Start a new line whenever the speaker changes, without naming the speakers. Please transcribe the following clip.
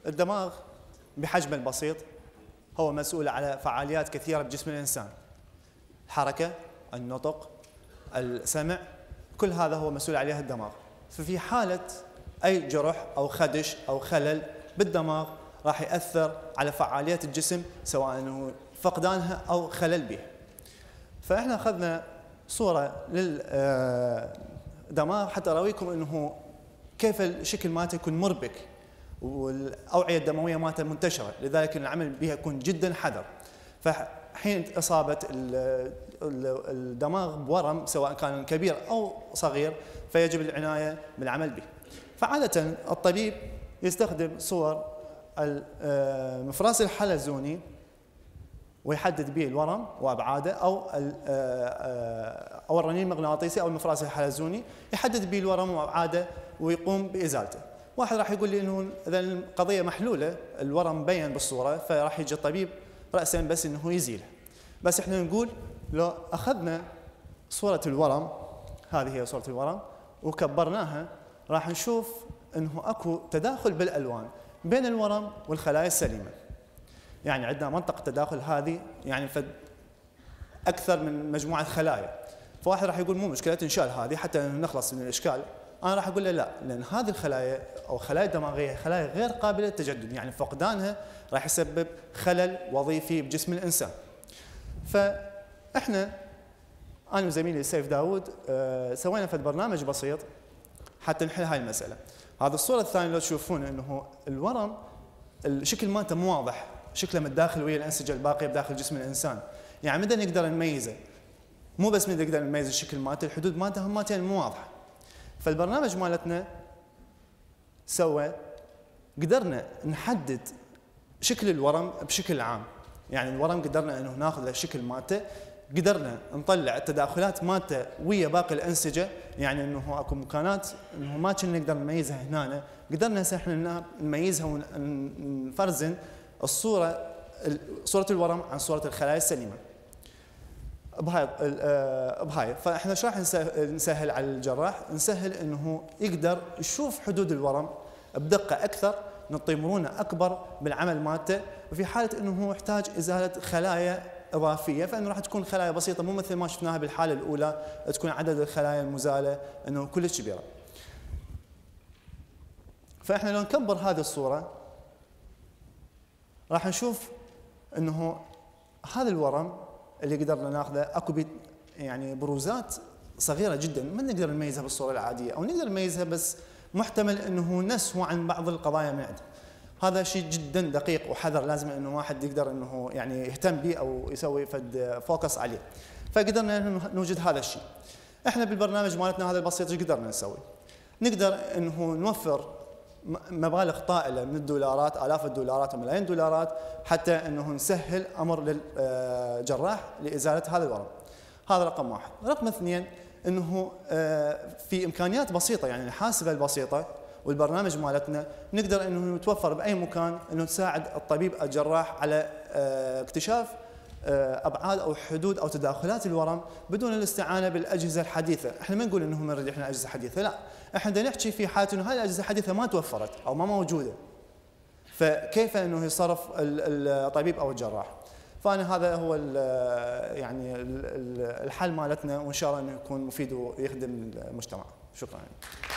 الدماغ بحجمه البسيط هو مسؤول على فعاليات كثيرة بجسم الإنسان، الحركة، النطق، السمع، كل هذا هو مسؤول عليها الدماغ. ففي حالة أي جرح أو خدش أو خلل بالدماغ راح يأثر على فعالية الجسم، سواء أنه فقدانها أو خلل به. فإحنا أخذنا صورة للدماغ حتى أراويكم أنه كيف الشكل مالته يكون مربك والأوعية الدموية مالته منتشرة، لذلك العمل بها يكون جدا حذر. فحين إصابة الدماغ بورم سواء كان كبير أو صغير فيجب العناية بالعمل به. فعادة الطبيب يستخدم صور المفراس الحلزوني ويحدد به الورم وابعاده، او الرنين المغناطيسي او المفراس الحلزوني يحدد به الورم وابعاده ويقوم بازالته. واحد راح يقول لي انه اذا القضيه محلوله، الورم مبين بالصوره، فراح يجي الطبيب راسا بس انه يزيله. بس احنا نقول لو اخذنا صوره الورم، هذه هي صوره الورم، وكبرناها راح نشوف انه اكو تداخل بالالوان بين الورم والخلايا السليمه. يعني عندنا منطقة تداخل هذه يعني أكثر من مجموعة خلايا. فواحد راح يقول مو مشكلة تنشال هذه حتى نخلص من الإشكال. أنا راح أقول له لا، لأن هذه الخلايا أو خلايا الدماغية خلايا غير قابلة للتجدد، يعني فقدانها راح يسبب خلل وظيفي بجسم الإنسان. فإحنا أنا وزميلي سيف داود سوينا في برنامج بسيط حتى نحل هاي المسألة. هذه الصورة الثانية لو تشوفون أنه الورم الشكل مالته مو واضح، شكله من الداخل ويا الأنسجة الباقية بداخل جسم الإنسان، يعني متى نقدر نميزه؟ مو بس نقدر نميز الشكل مالته، الحدود مالته هماتين مو واضحة. فالبرنامج مالتنا قدرنا نحدد شكل الورم بشكل عام، يعني الورم قدرنا انه ناخذ له الشكل مالته، قدرنا نطلع التداخلات مالته ويا باقي الأنسجة، يعني انه اكو مكانات انه ما كنا نقدر نميزها هنا، قدرنا هسه احنا نميزها ونفرزن صورة الورم عن صورة الخلايا السليمة. بهاي فاحنا ايش راح نسهل على الجراح؟ نسهل انه يقدر يشوف حدود الورم بدقة أكثر، نعطيه مرونة أكبر بالعمل مالته، وفي حالة انه هو يحتاج إزالة خلايا إضافية فإنه راح تكون خلايا بسيطة، مو مثل ما شفناها بالحالة الأولى تكون عدد الخلايا المزالة انه كلش كبيرة. فاحنا لو نكبر هذه الصورة راح نشوف انه هذا الورم اللي قدرنا ناخذه اكو يعني بروزات صغيره جدا ما نقدر نميزها بالصوره العاديه، او نقدر نميزها بس محتمل انه نسهو عن بعض القضايا من عندنا. هذا شيء جدا دقيق وحذر، لازم انه واحد يقدر انه يعني يهتم به او يسوي فد فوكس عليه. فقدرنا نوجد هذا الشيء. احنا بالبرنامج مالتنا هذا البسيط ايش قدرنا نسوي؟ نقدر انه نوفر مبالغ طائله من الدولارات، آلاف الدولارات وملايين الدولارات، حتى انه نسهل امر للجراح لازاله هذا الورم. هذا رقم واحد. رقم اثنين انه في امكانيات بسيطه، يعني الحاسبه البسيطه والبرنامج مالتنا نقدر انه نتوفر باي مكان انه تساعد الطبيب الجراح على اكتشاف ابعاد او حدود او تداخلات الورم بدون الاستعانه بالاجهزه الحديثه. احنا ما نقول انه نريد احنا اجهزه حديثه، لا، احنا بدنا نحكي في حاله انه هاي الاجهزه الحديثه ما توفرت او ما موجوده، فكيف انه يصرف الطبيب او الجراح. فانا هذا هو يعني الحل مالتنا، وان شاء الله انه يكون مفيد ويخدم المجتمع. شكرا.